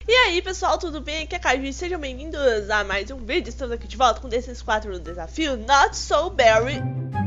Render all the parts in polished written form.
E aí pessoal, tudo bem? Aqui é a Caju e sejam bem-vindos a mais um vídeo. Estamos aqui de volta com desses 4 no desafio Not So Berry.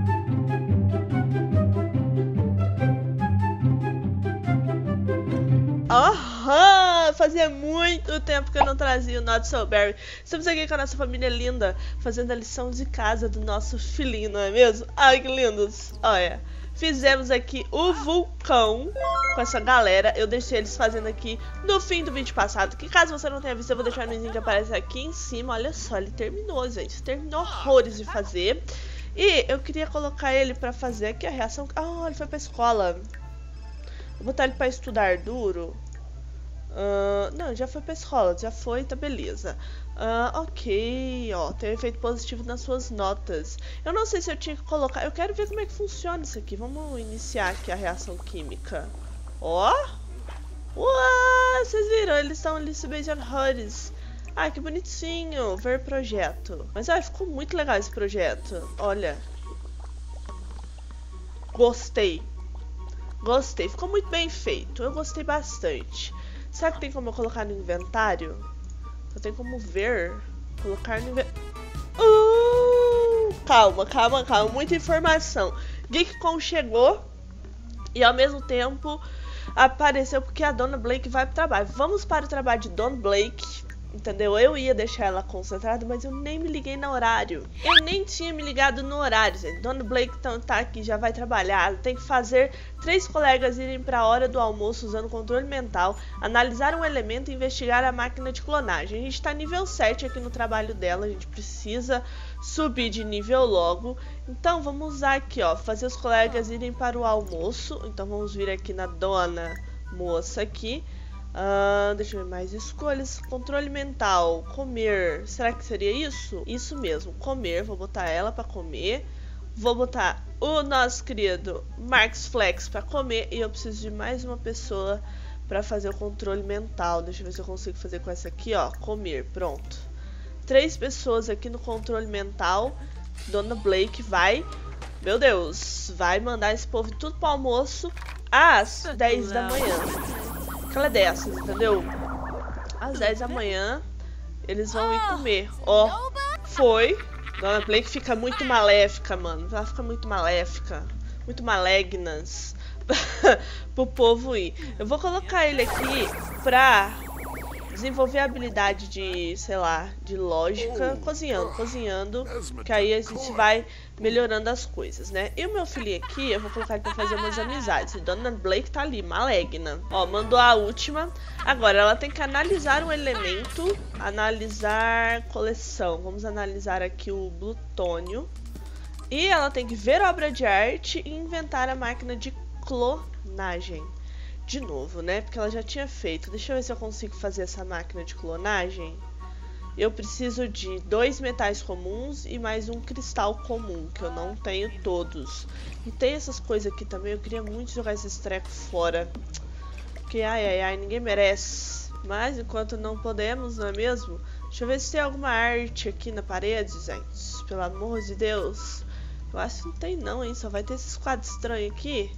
Aham, fazia muito tempo que eu não trazia o Not So Berry. Estamos aqui com a nossa família linda, fazendo a lição de casa do nosso filhinho, não é mesmo? Ai, que lindos! Olha, fizemos aqui o vulcão com essa galera. Eu deixei eles fazendo aqui no fim do vídeo passado, que caso você não tenha visto, eu vou deixar no link que aparece aqui em cima. Olha só, ele terminou, gente. Terminou horrores de fazer. E eu queria colocar ele pra fazer aqui a reação. Ah, ele foi pra escola. Vou botar ele pra estudar duro. Não, já foi pra escola, já foi, tá beleza. Ok, ó, tem um efeito positivo nas suas notas. Eu não sei se eu tinha que colocar, eu quero ver como é que funciona isso aqui. Vamos iniciar aqui a reação química. Ó, uau, vocês viram, eles estão ali se beijando horrores. Ai, que bonitinho, ver projeto. Mas olha, ficou muito legal esse projeto, olha. Gostei. Gostei, ficou muito bem feito, eu gostei bastante. Será que tem como eu colocar no inventário? Eu tenho como ver, colocar no inventário. Calma, muita informação. GeekCon chegou e ao mesmo tempo apareceu porque a Dona Blake vai pro trabalho. Vamos para o trabalho de Dona Blake. Entendeu? Eu ia deixar ela concentrada, mas eu nem me liguei no horário. Eu nem tinha me ligado no horário, gente. Dona Blake tá aqui, já vai trabalhar. Ela tem que fazer 3 colegas irem para a hora do almoço usando controle mental, analisar um elemento e investigar a máquina de clonagem. A gente tá nível 7 aqui no trabalho dela, a gente precisa subir de nível logo. Então vamos usar aqui, ó, fazer os colegas irem para o almoço. Então vamos vir aqui na Dona Moça aqui. Deixa eu ver mais escolhas. Controle mental, comer. Será que seria isso? Isso mesmo, comer. Vou botar ela pra comer. Vou botar o nosso querido Marx Flex pra comer. E eu preciso de mais uma pessoa pra fazer o controle mental. Deixa eu ver se eu consigo fazer com essa aqui, ó. Comer, pronto. 3 pessoas aqui no controle mental. Dona Blake vai, meu Deus, vai mandar esse povo tudo pro almoço às 10 da manhã. Aquela é dessas, entendeu? Às 10 da manhã eles vão ir comer. Ó, foi. Dona Blake fica muito maléfica, mano. Ela fica muito maléfica. Muito malignas. Pro povo ir. Eu vou colocar ele aqui pra desenvolver a habilidade de, sei lá, de lógica, cozinhando, que aí a gente vai melhorando as coisas, né? E o meu filhinho aqui, eu vou colocar ele pra fazer umas amizades. E Dona Blake tá ali, maligna. Ó, mandou a última. Agora, ela tem que analisar um elemento, analisar coleção. Vamos analisar aqui o plutônio. E ela tem que ver obra de arte e inventar a máquina de clonagem. De novo, né? Porque ela já tinha feito. Deixa eu ver se eu consigo fazer essa máquina de clonagem. Eu preciso de 2 metais comuns e mais um cristal comum, que eu não tenho todos. E tem essas coisas aqui também. Eu queria muito jogar esses trecos fora. Porque, ai, ninguém merece. Mas enquanto não podemos, não é mesmo? Deixa eu ver se tem alguma arte aqui na parede, gente. Pelo amor de Deus. Eu acho que não tem não, hein? Só vai ter esses quadros estranhos aqui.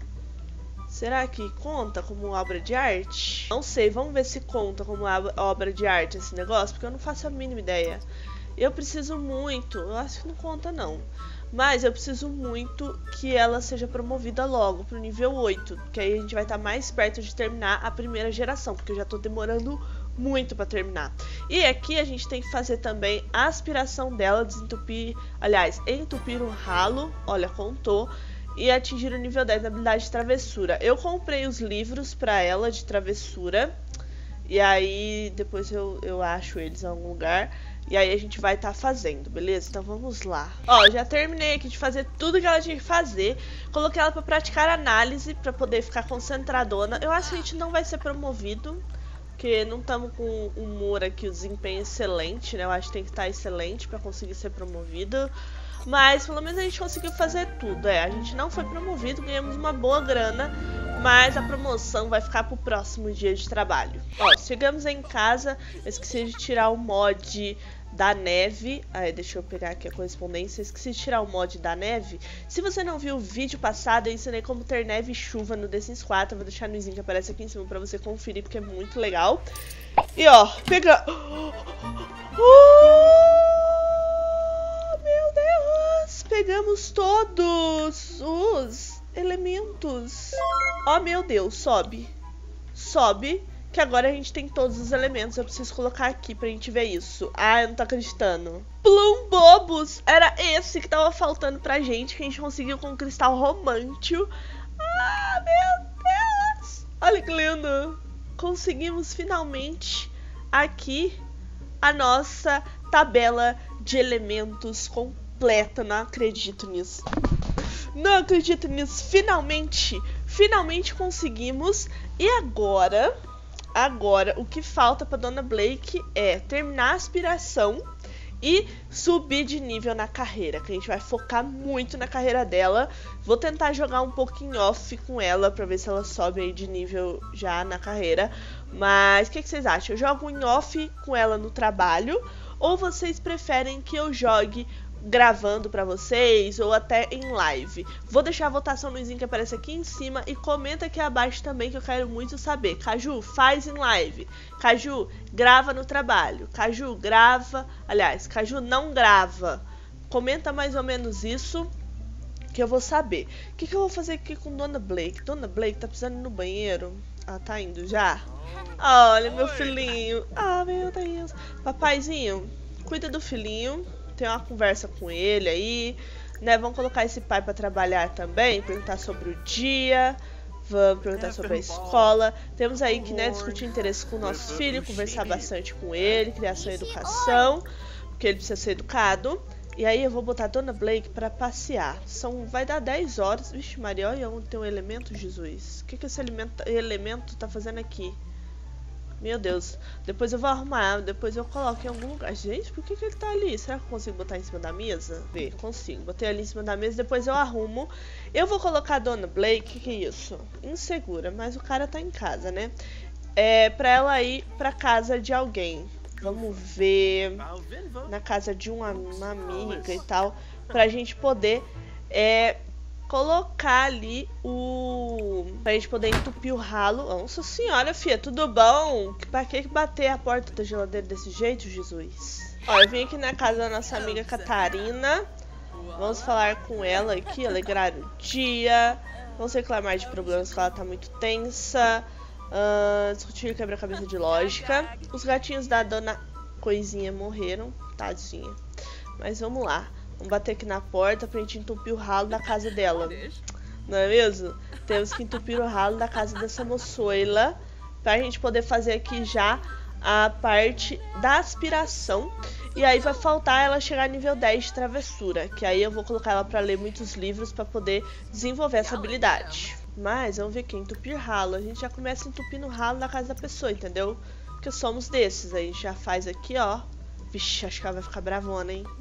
Será que conta como obra de arte? Não sei, vamos ver se conta como obra de arte esse negócio, porque eu não faço a mínima ideia. Eu preciso muito, eu acho que não conta não, mas eu preciso muito que ela seja promovida logo pro nível 8, que aí a gente vai estar mais perto de terminar a primeira geração, porque eu já tô demorando muito para terminar. E aqui a gente tem que fazer também a aspiração dela, desentupir, aliás, entupir um ralo, olha, contou. E atingir o nível 10 na habilidade de travessura. Eu comprei os livros pra ela de travessura. E aí depois eu acho eles em algum lugar. E aí a gente vai estar fazendo, beleza? Então vamos lá. Ó, já terminei aqui de fazer tudo que ela tinha que fazer. Coloquei ela pra praticar análise, pra poder ficar concentradona. Eu acho que a gente não vai ser promovido, porque não estamos com humor aqui, o desempenho excelente, né? Eu acho que tem que estar excelente pra conseguir ser promovido. Mas pelo menos a gente conseguiu fazer tudo. A gente não foi promovido, ganhamos uma boa grana, mas a promoção vai ficar pro próximo dia de trabalho. Ó, chegamos em casa, eu esqueci de tirar o mod da neve. Aí, deixa eu pegar aqui a correspondência. Esqueci de tirar o mod da neve. Se você não viu o vídeo passado, eu ensinei como ter neve e chuva no The Sims 4. Eu vou deixar no izinho que aparece aqui em cima pra você conferir, porque é muito legal. E ó, pega... meu Deus! Pegamos todos os elementos. Oh, meu Deus, sobe. Sobe, que agora a gente tem todos os elementos. Eu preciso colocar aqui pra gente ver isso. Ah, eu não tô acreditando. Plum Bobos! Era esse que tava faltando pra gente, que a gente conseguiu com o cristal romântico. Ah, meu Deus! Olha que lindo! Conseguimos finalmente aqui a nossa tabela de elementos completa. Não acredito nisso. Não acredito nisso. Finalmente conseguimos. E agora o que falta pra Dona Blake é terminar a aspiração e subir de nível na carreira, que a gente vai focar muito na carreira dela. Vou tentar jogar um pouquinho off com ela pra ver se ela sobe aí de nível já na carreira. Mas o que vocês acham? Eu jogo em off com ela no trabalho, ou vocês preferem que eu jogue gravando pra vocês ou até em live? Vou deixar a votação no izinho que aparece aqui em cima e comenta aqui abaixo também, que eu quero muito saber. Caju, faz em live. Caju, grava no trabalho. Caju, grava. Aliás, Caju não grava. Comenta mais ou menos isso, que eu vou saber. O que eu vou fazer aqui com Dona Blake? Dona Blake tá precisando ir no banheiro. Ela tá indo já? Olha, meu filhinho. Ah, meu Deus. Papaizinho, cuida do filhinho. Tem uma conversa com ele aí, né? Vamos colocar esse pai pra trabalhar também, perguntar sobre o dia, vamos perguntar sobre a escola. Temos aí que, né, discutir interesse com o nosso filho, conversar bastante com ele, criação e educação, porque ele precisa ser educado. E aí eu vou botar a Dona Blake pra passear. Vai dar 10 horas. Vixe Maria, olha onde tem um elemento, Jesus. O que esse elemento tá fazendo aqui? Meu Deus, depois eu vou arrumar, depois eu coloco em algum lugar. Gente, por que ele tá ali? Será que eu consigo botar em cima da mesa? Vê, consigo. Botei ali em cima da mesa, depois eu arrumo. Eu vou colocar a Dona Blake, que é isso? Insegura, mas o cara tá em casa, né? É pra ela ir pra casa de alguém. Vamos ver, na casa de uma amiga e tal, pra gente poder colocar ali pra gente poder entupir o ralo. Nossa senhora, filha, tudo bom? Pra que bater a porta da geladeira desse jeito, Jesus? Ó, eu vim aqui na casa da nossa amiga Catarina. Vamos falar com ela aqui, alegrar o dia. Vamos reclamar de problemas que ela tá muito tensa. Discutir quebra-cabeça de lógica. Os gatinhos da Dona Coisinha morreram, tadinha. Mas vamos lá. Vamos bater aqui na porta pra gente entupir o ralo da casa dela. Não é mesmo? Temos que entupir o ralo da casa dessa moçoila pra gente poder fazer aqui já a parte da aspiração. E aí vai faltar ela chegar a nível 10 de travessura, que aí eu vou colocar ela pra ler muitos livros pra poder desenvolver essa habilidade. Mas vamos ver aqui, entupir ralo. A gente já começa entupindo o ralo da casa da pessoa, entendeu? Porque somos desses. Aí a gente já faz aqui, ó. Vixe, acho que ela vai ficar bravona, hein?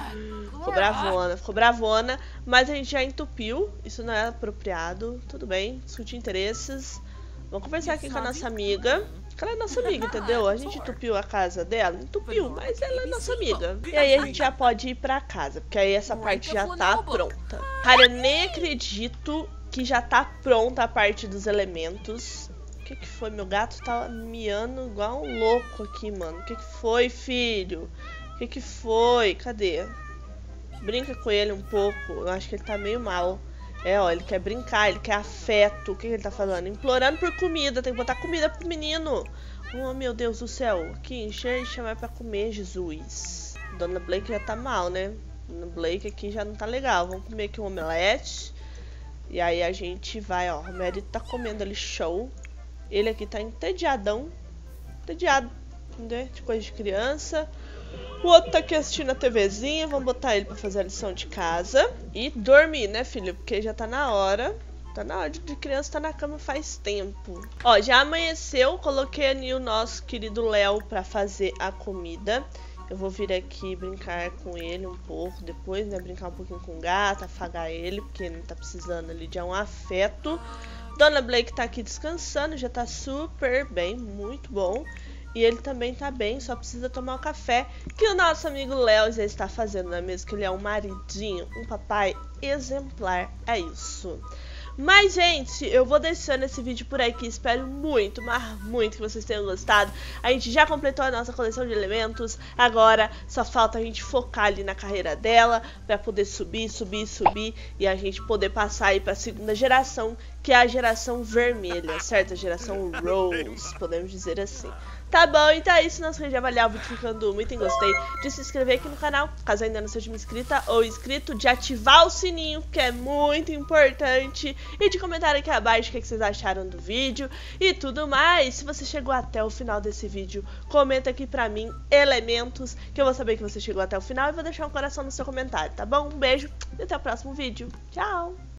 Ficou bravona, mas a gente já entupiu, isso não é apropriado, tudo bem, discutir interesses. Vamos conversar aqui com a nossa amiga, que ela é nossa amiga, entendeu? A gente entupiu a casa dela, entupiu, mas ela é nossa amiga. E aí a gente já pode ir pra casa, porque aí essa parte já tá pronta. Cara, eu nem acredito que já tá pronta a parte dos elementos. O que foi? Meu gato tá miando igual um louco aqui, mano. O que foi, filho? O que foi? Cadê? Brinca com ele um pouco. Eu acho que ele tá meio mal. Ó, ele quer brincar, ele quer afeto. O que ele tá falando? Implorando por comida. Tem que botar comida pro menino. Oh, meu Deus do céu. Que encher e chamar pra comer, Jesus. Dona Blake já tá mal, né? Dona Blake aqui já não tá legal. Vamos comer aqui um omelete. E aí a gente vai, ó. O marido tá comendo ali, show. Ele aqui tá entediadão. Entediado, entendeu? De coisa de criança. O outro tá aqui assistindo a TVzinha. Vamos botar ele pra fazer a lição de casa. E dormir, né, filho? Porque já tá na hora. Tá na hora de criança, tá na cama faz tempo. Ó, já amanheceu. Coloquei ali o nosso querido Léo pra fazer a comida. Eu vou vir aqui brincar com ele um pouco depois, né? Brincar um pouquinho com o gato, afagar ele, porque ele tá precisando ali de um afeto. Dona Blake tá aqui descansando, já tá super bem, muito bom. E ele também tá bem, só precisa tomar o café que o nosso amigo Léo já está fazendo, não é mesmo? Que ele é um maridinho, um papai exemplar, é isso. Mas, gente, eu vou deixando esse vídeo por aqui. Espero muito, mas muito que vocês tenham gostado. A gente já completou a nossa coleção de elementos. Agora só falta a gente focar ali na carreira dela pra poder subir e a gente poder passar aí pra segunda geração, que é a geração vermelha, certo? A geração Rose, podemos dizer assim. Tá bom, então é isso, nosso vídeo de avaliar o vídeo ficando muito em gostei, de se inscrever aqui no canal, caso ainda não seja uma inscrita ou inscrito, de ativar o sininho, que é muito importante, e de comentar aqui abaixo o que vocês acharam do vídeo e tudo mais. Se você chegou até o final desse vídeo, comenta aqui pra mim elementos, que eu vou saber que você chegou até o final e vou deixar um coração no seu comentário, tá bom? Um beijo e até o próximo vídeo. Tchau!